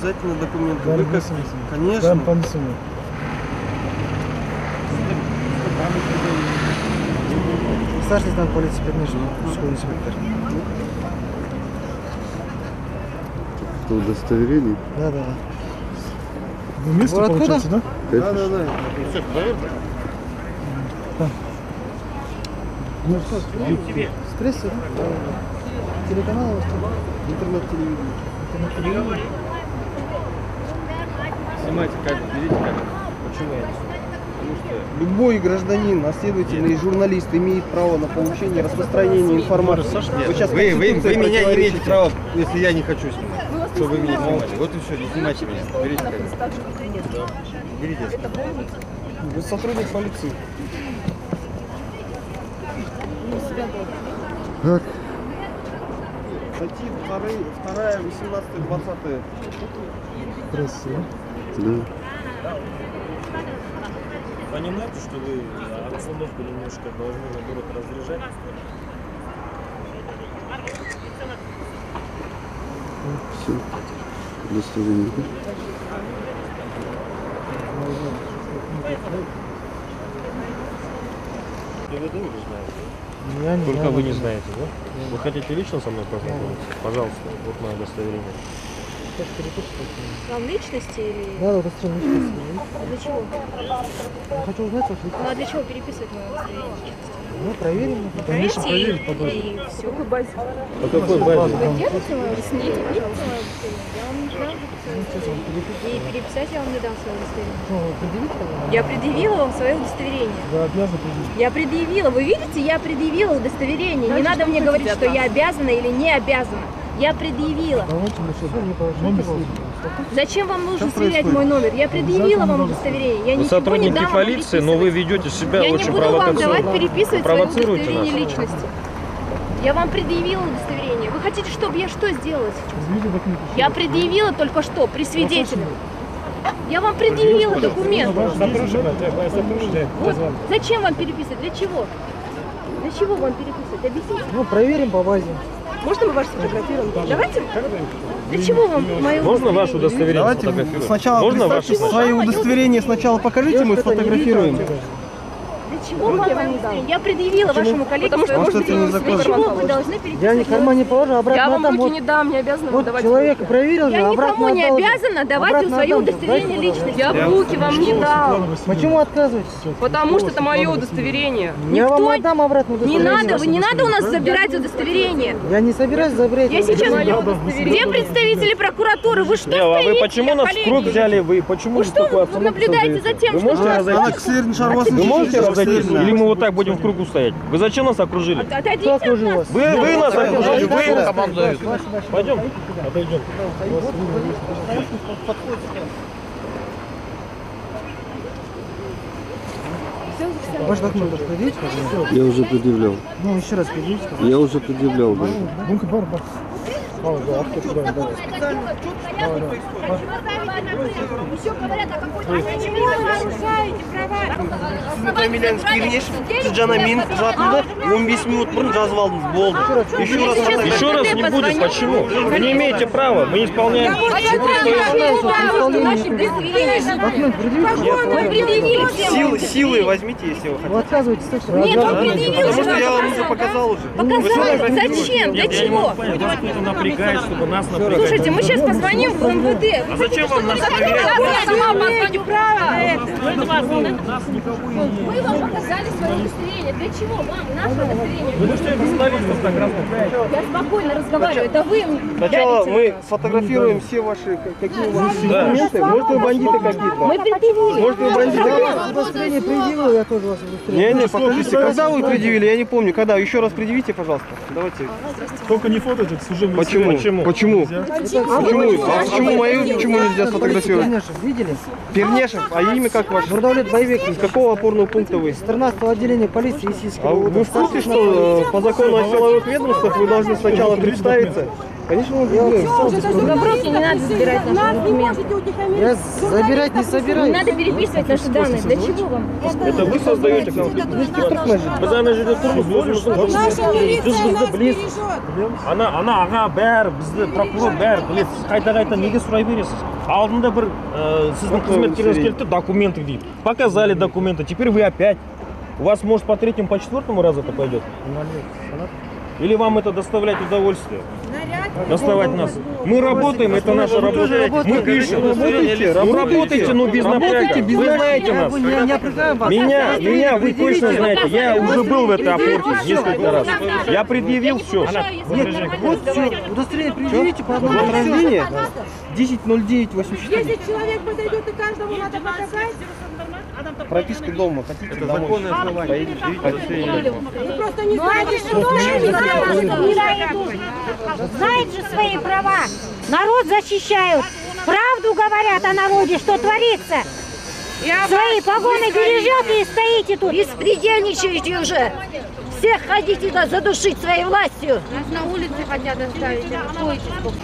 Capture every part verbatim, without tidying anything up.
обязательно документы. Да, Вы как... Конечно. Да, понесем. Старший лейтенант полиции Пернежин, школьный инспектор. Это удостоверение? Да, да. Вы вместе, Вы получается, да? Да, да, да. Все, проверка? Да. Ну что, с прессы, да? Телеканал у вас там? Интернет-телевидение. Интернет-телевидение. Снимайте камеру, берите камеру. Почему я не снимаю? Потому что... Любой гражданин, а следовательно и журналист имеет право на получение, распространение информации. Нет, Вы, сейчас вы, вы, вы меня не имеете противоречите. права, если я не хочу снимать. Чтобы вы меня снимали. Вот и все, не снимайте меня. Берите камеру. Берите. Вы сотрудник полиции. Как? Статьи вторая, восемнадцатая, двадцатая. Прессы, да? Да. Понимаете, что вы обстановку немножко должны, наоборот, разряжать? Все. Удостоверение. Вы вы не знаете. Я не Только знаю, вы не как- знаете, да? Вы хотите лично со мной познакомиться? Пожалуйста, вот мое удостоверение. Как переписывать? Вам личности или... Да, да, удостоверение личности. А для чего? Я хочу узнать ваш личность. Ну а для чего переписывать мое удостоверение личности? Ну, проверим. Проверьте и, и все. По какой базе? Вы держите мое удостоверение? Пожалуйста, мое удостоверение. Я вам не дам свое удостоверение. И переписать я вам не дам свое удостоверение. Ну, предъявите его? Я предъявила вам свое удостоверение. Вы обязаны предъявить. Я предъявила. Вы видите, я предъявила удостоверение. Не надо мне говорить, что я обязана или не обязана. Я предъявила. Давайте мы что, не положим. Зачем вам нужно сверять мой номер? Я предъявила вам удостоверение. Я Вы ничего не сотрудники дам вам полиции, но вы переписывать. ведете себя Я не очень буду вам давать провокационно. переписывать свое Провоцируете удостоверение нас. личности. Я вам предъявила удостоверение. Вы хотите, чтобы я что сделала сейчас? Извините, документы. Я предъявила только что при свидетеле. Я вам предъявила документ. Вот. Зачем вам переписывать? Для чего? Для чего вам переписывать? Объясните. Ну, проверим по базе. Можно мы ваш сфотографируем? Давайте. Для чего вам мое Можно ваше удостоверение Давайте сфотографировать? сначала Можно представьте ваше? свои удостоверения, сначала покажите, мы сфотографируем. Для чего вам мое удостоверение? Я предъявила вашему коллеге свое Потому что это удостоверение. незаконно. Для чего вы должны переписывать? Я никому не положу, обратно Я вам отдам. руки Вот- не дам, не обязана Вот давать. человек проверил, Я же, обратно никому не отдал же. обязана давать Обратно свое отдам же. удостоверение Дайте, личности. Я руки вам не дам, Почему отказываетесь? потому что это мое удостоверение. Я вам Никто- отдам обратно Не удостоверение. надо, вы не надо у нас забирать удостоверение. Я не собираюсь забирать. Я сейчас... удостоверение. Где представители прокуратуры? Вы что Лева, а вы стоите, почему нас в коллеги? круг взяли? Вы почему Вы же что, такую вы обстановку наблюдаете создаете? за тем, Вы что можете нас- разойтись? Вы можете разойтись? Или мы вот так будем в кругу стоять? Вы зачем нас окружили? Отойдите Кто от окружил нас. вас? Вы, вы нас окружили, вы... Командует. Пойдем, отойдем. Ваш документ предъявите, пожалуйста. Я уже предъявлял. Ну, еще раз предъявите. Я уже предъявлял. Да. Бунка, бар, бар. Мало, да, авто, да, да. Еще говорят, а какой-то... Почему вы нарушаете права? Емельянский Ирнешев, Джанамин, жатында он бес минут бұрын жазып алдыңыз, болды. Еще раз Еще раз не будет. Почему? Вы не имеете права. Мы исполняем... Документ предъявите. Вы предъявили всем. Силы, силы возьмите, если вы хотите. Вы отказываетесь, так что... Нет, он предъявил. Потому что я вам уже показал уже. Показали. Зачем? Для чего? Вас кто-то напрягает, чтобы нас напрягать. Слушайте, мы сейчас позвоним в МВД. А зачем вам нас проверять? Я сама позвоню право на это. Нас никого и не... Мы вам показали свое удостоверение. Для чего вам наше удостоверение? Вы можете остановиться так раз напрягать? Я спокойно разговариваю. Это вы Сначала давите мы на нас. сфотографируем все ваши, какие у вас документы. Может, вы бандиты какие-то? Мы предъявили. Может, вы бандиты какие-то? Удостоверение предъявил, я тоже вас удостоверение. Не, не, покажите, когда вы предъявили, я не помню. Когда? Еще раз предъявите, пожалуйста. Давайте. Только не фото, это служебное Почему? Почему? Почему? Почему? А почему мою почему нельзя сфотографировать? Пернешев, видели? Пернешев, а имя как ваше? Нурдаулет Байбек. С какого опорного пункта вы? С тринадцатого отделения полиции Исийского А вы в курсе, что э, по закону о силовых ведомствах вы должны сначала представиться Конечно, мы предъявим. Вопросы не надо забирать наши документы. Я забирать не Не собираюсь. надо переписывать наши данные. Для чего вам? Это вы создаете конфликт. Біз ана жерде тұрмыз, өзіміздің Наша милиция нас бережет. Ана, ана аға бәрі, бізді прокурор бәрі біледі. Сіз қайта-қайта неге сұрай бересіз? Алдында бір ә, сіздің қызметкеріңіз келді, документы дейді. Показали документы, теперь вы опять. У вас, может, по третьему, по четвертому разу это пойдет? Или вам это доставляет удовольствие? Доставать нас. Мы работаем, это наша работа. Мы пишем. Ну работайте, но без напряга. Вы знаете нас. Меня, меня вы точно знаете. Я уже был в этой опорке несколько раз. Я предъявил все. Вот все, удостоверение предъявите по одному рождения. десять ноль девять восемьдесят четыре. Если человек подойдет и каждому надо показать, Прописка дома. Хотите Это домой? законное основание. вы просто не Ну, знаете, что Знает же свои права. Народ защищают. Правду говорят о народе, что творится. Свои погоны бережет и стоите тут. Беспредельничаете уже. Всех хотите да, задушить своей властью. Нас на улице хотят оставить. Стойте, сколько.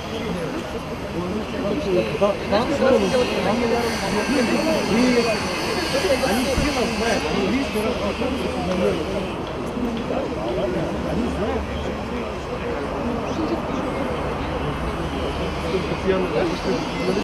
Татьяна,